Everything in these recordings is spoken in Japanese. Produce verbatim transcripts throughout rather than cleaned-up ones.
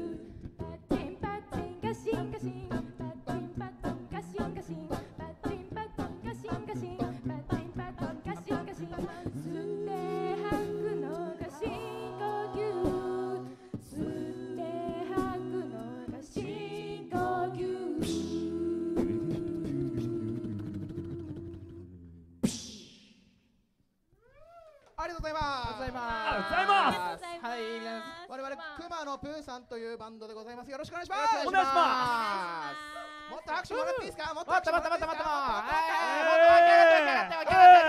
パチンパチンガシンガシンパチンパチンガシンガシンパチンパチンガシンガシンパチンパチンガシンガシン吸って吐くのが深呼吸吸って吐くのが深呼吸ありがとうございます。ありがとうございます。 ありがとうございます。 はい、皆さん、我々クマのプーさんというバンドでございます。よろしくお願いします。 お願いしまもっと拍手もらっていいですか。もっともっと拍手もっともっともっともっともっとはいもっとちょっとちょっとや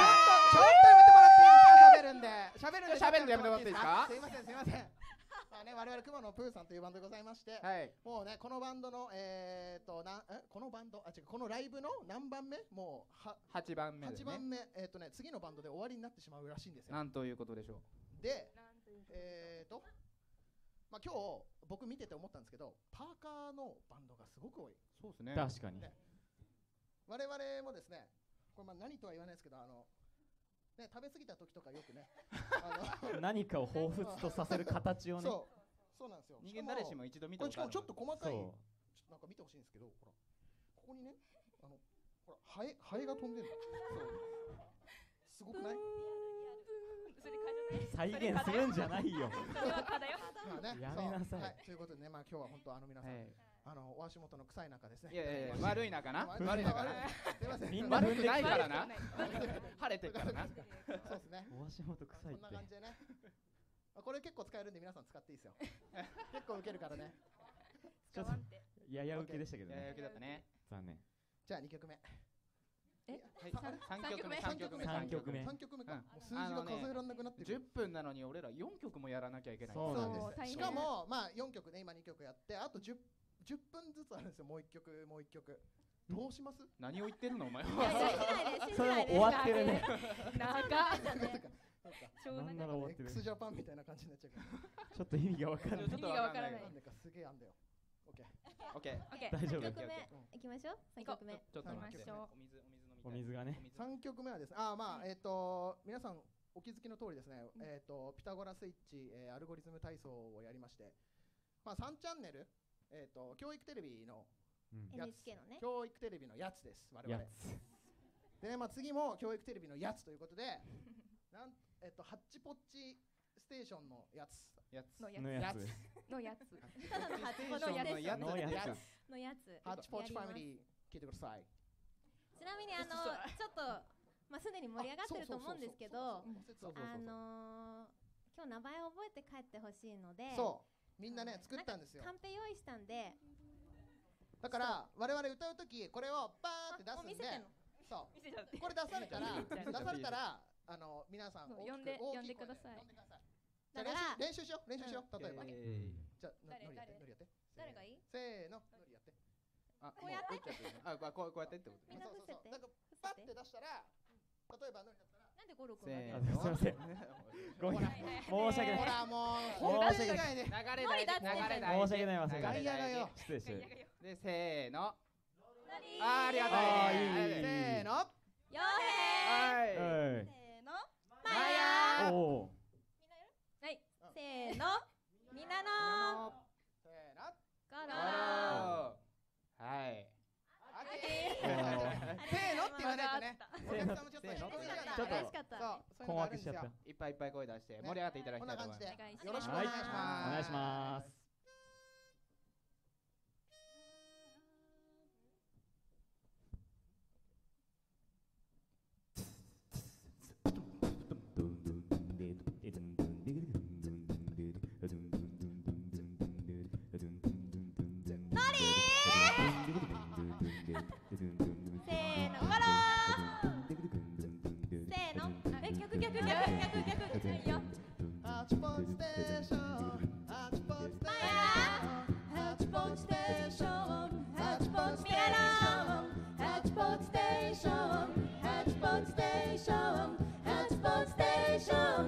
めてもらっていいですか。喋るんで喋るんで喋るのやめてもらっていいですか。 すいませんすいません。まあね、我々クマのプーさんというバンドでございまして、 はい。 もうねこのバンドのえーとなえこのバンドあ違うこのライブの何番目もうは八番目はちですね。 ばんめえーとね次のバンドで終わりになってしまうらしいんですよ。 なんということでしょう。 で、えーとまあ今日僕見てて思ったんですけど、パーカーのバンドがすごく多い。 そうですね。 確かに。 ね我々もですね、これまあ何とは言わないですけど、あのね食べ過ぎた時とかよくね、あの何かを彷彿とさせる形をね。 そうそうなんですよ。 人間誰しも一度見たこれことある。 しかもちょっと細かい、ちょそうっとなんか見てほしいんですけど、ほらここにね、あのほらハエハエが飛んでるの。そうすごくない？ それかじゃない再現するんじゃないよ。 それはかだよまあね、 やめなさいそうはい、ということでね、まあ今日は本当あの皆さん、 はい。 あのお足元の臭い中ですね。 いやいやいや悪い中な。 悪い悪い中な。 すいません。 みんな悪くないからな。 悪くない晴れてるからな。 そうですね。 お足元臭いってこんな。感じでね。あこれ結構使えるんで皆さん使っていいですよ。結構受けるからね。 ちょっとやや受けでしたけどいやね。 受けだったね。 残念。 じゃあにきょくめ。 えはい。 さ三曲目三三曲目三曲目三曲目か。 うんもう数字が数えられなくなってる。 十分なのに俺ら四曲もやらなきゃいけない。 そうなんそうですです。しかもまあよんきょくね今にきょくやってあとじゅう じゅっぷんずつあるんですよ。もういっきょくもういっきょく。どうします？ 何を言ってるのお前いやいは。 や信じないで信じそれもないで終わってるね。 長っそうか。 超なんなら長い終わってる。 X ジャパンみたいな感じになっちゃうから。 ちょっと意味がわかんない。 ちょっとわかんない意味がわからないなんでかすげえあんだよ。オッケー。 オッケー。 オッケー大丈夫三曲目いきましょう三曲目ちょっと待って。 行きましょお水お水飲みたい。 お水がね。 お水三曲目はですね。あーまあえっと皆さんお気づきの通りですね。えっとピタゴラスイッチえーアルゴリズム体操をやりまして、まあ三チャンネルえっと教育テレビのうんやエヌエイチつケー のね教育テレビのやつです我々 やでね、まあ、次も教育テレビのやつということでなん、えっと、ハッチポッチステーションのやつやつ。 のやのやつ。 つのやつただのハッチポッチのやつのやつやつのやつハッチポッチファミーリー聞いてください。 ちなみにあのちょっとまあすでに盛り上がってると思うんですけどそうそうそうそうそうそうそうそうあのー今日名前を覚えて帰ってほしいので、 そうみんなね作ったんですよ。 カンペ用意したんで、 だから我々歌うときこれをバーって出あもう見すんでせてんの、 そう見せちゃってこれ出されたら見せちゃう出されたらあの皆さんそう大きく呼んで大きい呼んでく声ださい呼んでください。じだゃあから練習練習しよう練習しよう、例えばえじゃあの誰のりやって誰のりやって誰がいい？ せーののりやってー、あこうやっても打っちゃってるねあこうこうこうやってってことみんなそうそうそう伏せてなんかパッて出したら例えばのりだったらなんでゴロせ君がーあすいませんごめん申し訳ないほらもうほら本当にないね流れノリだって大事流れ大申し事訳ない忘れ外野がよ失礼してるでせーのノリあーありがたあーいねいいいいいいせーのよへーはいはいせーのママヤヤーおおはいせーのみなのせーのゴロあーはいあきせーのって言わないとねおせーの客さんもちょっとせーの聞こえないちょっと嬉しかったそうそういう困のがあるんですよ惑しちゃったいっぱいいっぱい声出して盛り上がっていただきこんたいと思いますな感じでお願いしますよろしくお願いしますお願いしますせーのゴロせーのえ逆逆逆逆逆いいよハチポンステーションハチポンステーションハチポンステーションハチポンステーションハチポンステーションハチポンステーションハチポンステーション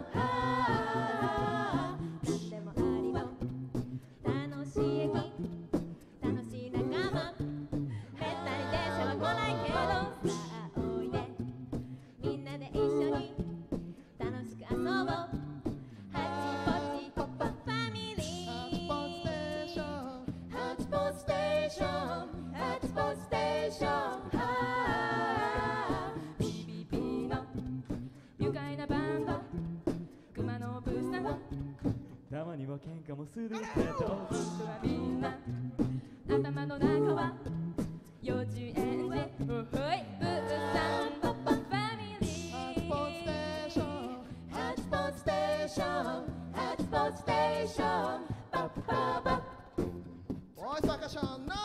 なんでもありの楽しい駅楽しい仲間めったに電車は来ないけどさあおいでみんなで一緒に楽しく遊ぼうハチポチポッポファミリーハチポンステーションハチポンステーションビビビの愉快なバンド熊野ブーさんたまには喧嘩もするけど本当はみんな頭の中は幼稚園児おほいブーさんポッポファミリハチポンステーーションハチポンステーションハチポンステーションパッパパッおいサカションノ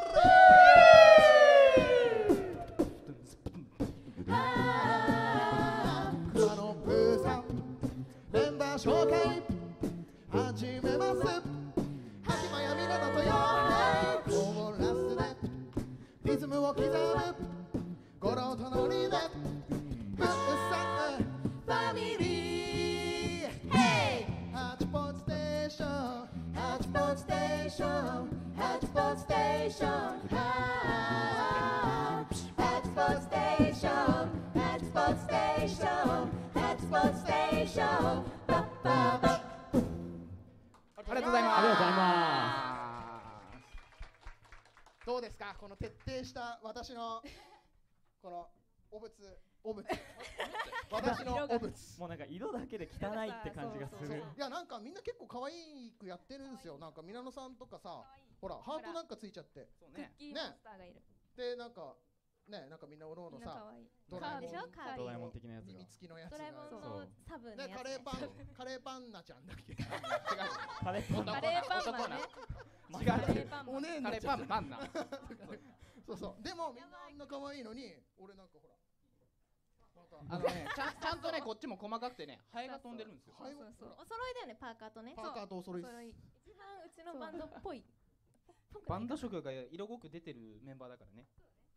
ー熊野ブーさんメンバー紹介始めます秋間やみなのとよコーラスでリズムを刻むゴロとノリでブーさんファミリーヘイハチポンステーションハチポンステーションハチポンステーションハチポンステーションハチポンステーションハチポンステーションパッパッパッありがとうございますありがとうございまどうですかこの徹底した私のこのお物お物私のお物もうなんか色だけで汚いって感じがすそうるいやなんかみんな結構可愛くやってるんですよなんかみなのさんとかさほらハートなんかついちゃってそうねクッキーモンスターがいるでなんかねなんかみんなおのおのみんな可さ愛いドラえもんでしょカーリードラえもん的なやつが耳付きのやつがドラえもんのサブのねやつカレーパンカレーパンナちゃんだっけカレーパンカレーパンマンね違うカレーパンマンおねえカレーパンマンなそうそうでもみんなあんな可愛いのに俺なんかほらあのねちゃんちゃんとねこっちも細かくてねハエが飛んでるんですよはいそうそうお揃いだよねパーカーとねパーカーとお揃いそうお揃い一番うちのバンドっぽいぽくないバンド色が色濃く出てるメンバーだからね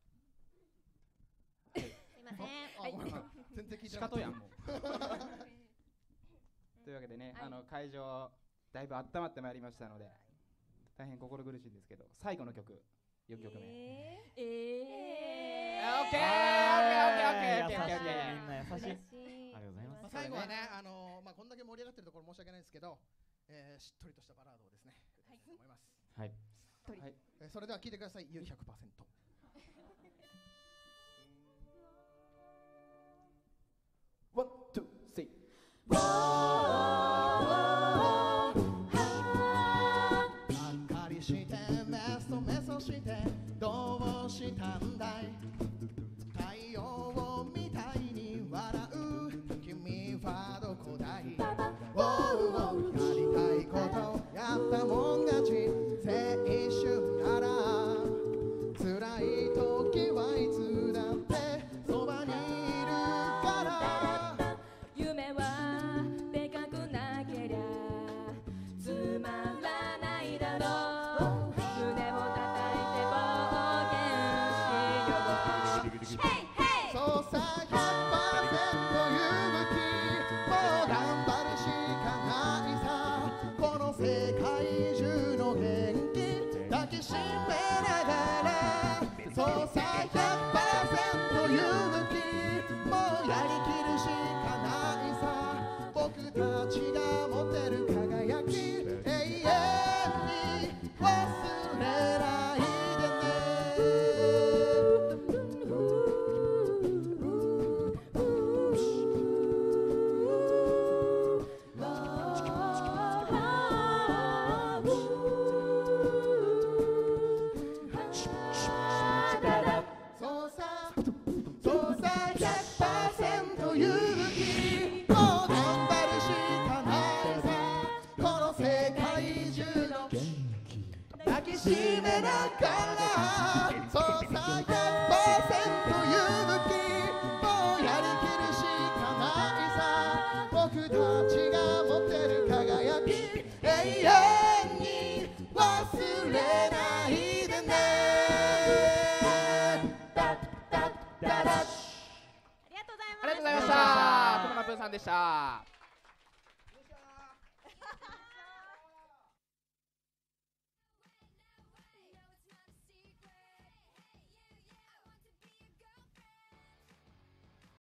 すいませんはいあごめん全然聞いて仕なかった方やんもうというわけでね、 はいあの会場だいぶ温まってまいりましたので大変心苦しいんですけど最後の曲よんきょくめえーえオッケーはいオッケーオッケーオッケーオッケーオッケーみんな優しい嬉しいありがとうございますまあ最後はねあのーまあこんだけ盛り上がってるところ申し訳ないんですけどえーしっとりとしたバラードをですね歌いたいと思いますはいはいえーそれでは聴いてくださいユー ひゃくパーセントワン、ツー、スリあかりしてメソメソしてどうしたんだい太陽みたいに笑う君はどこだい Oh からそうさひゃくパーセント勇気もうやりきるしかないさ僕たちが持ってる輝き永遠に忘れないでねタッタッタラッありがとうございました。くまなぷーさんでした。